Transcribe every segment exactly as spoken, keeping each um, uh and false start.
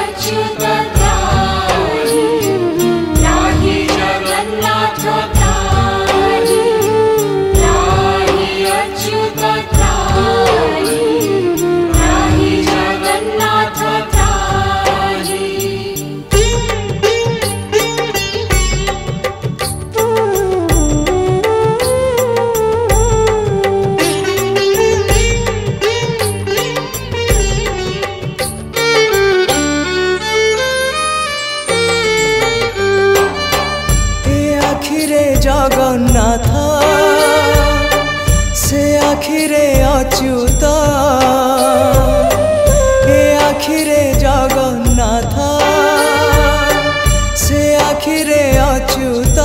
अच्युत त्राहि त्राहि जगन्नाथ त्राहि त्राहि अच्युत त्राहि त्राहि जगन्नाथ त्राहि। जगन्नाथ से आखिरे अच्युत ए आखिरे जगन्नाथ से आखिरे अच्युत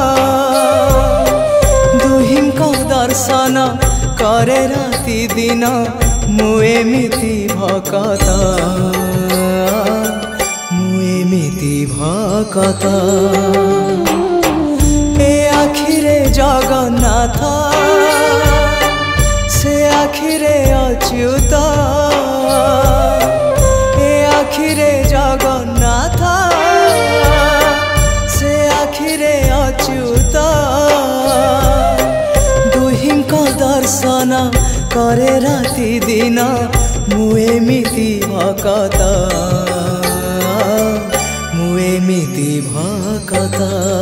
दुहिंक दर्शन करे राति दिन मुएमिति भकत मुएमिति भकत आखिरे जगन्नाथ से आखिरे अच्युत ए आखिरे जगन्नाथ से आखिरे अच्युत दुहिंक दर्शन करे राति दिन मुएमिति भकत मुएमिति भकत।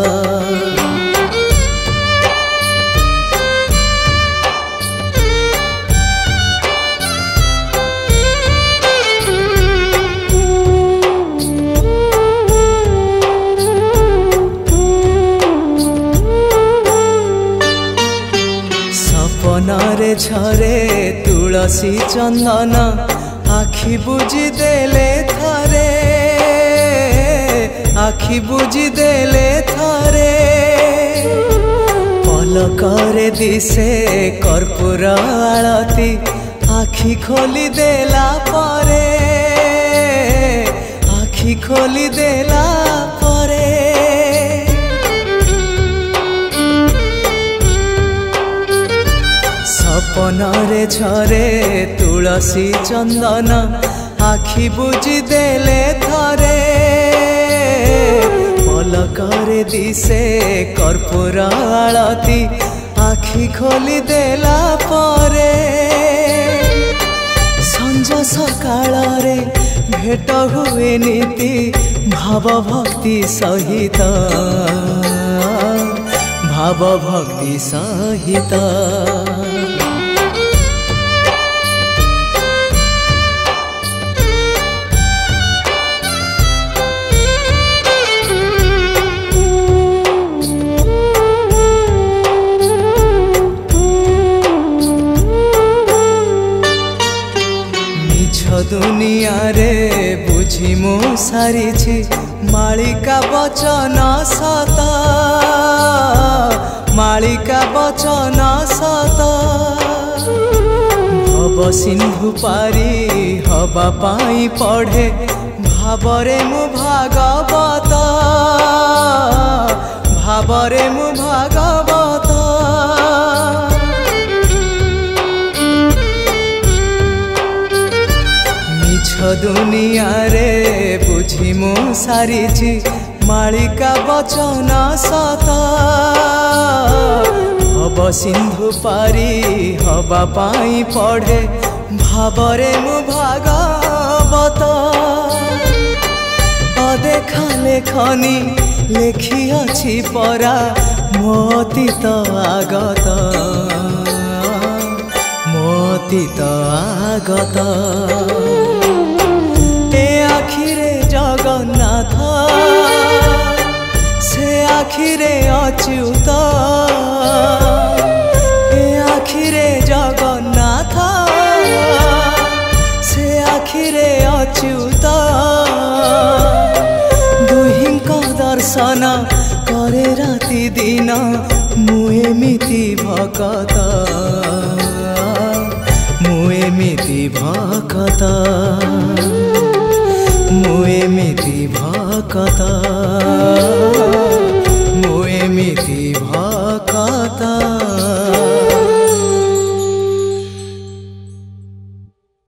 सपनारे झरे तुलसी चंदन आखि बुझी देले थारे आखि बुझी देले थारे पलकरे दिसे कर्पूर आळती आखि खोली देला परे आखि खोली देला परे सपनारे झरे तुलसी चंदन आखि बुझी देले थारे पलकरे दिसे कर्पूर आळती आखि खोली देला परे संज सकाळे भेट हुए नीति भाव भक्ति सहित भाव भक्ति सहित दुनिया रे बुझी मु सारी मालिका वचन सत मालिका वचन सत भव सिंधु पारी हवा पाई पढ़े भावरे मु भागवत भावरे मु भागवत दुनिया रे बुझी मु सारी मालिका वचन सत भव सिंधु पारी हवा पाई पढ़े भावरे मु भागवत अदेखा लेखनी लेखी अछि परा मोतीत आगत मोतीत आगत आखिरे जगन्नाथ से आखिरे अच्युत ए आखिरे जगन्नाथ से आखिरे अच्युत दुहिंक दर्शन करे राति दिन मुएमिति भकत मुएमिति भकत मुएमिति भकत।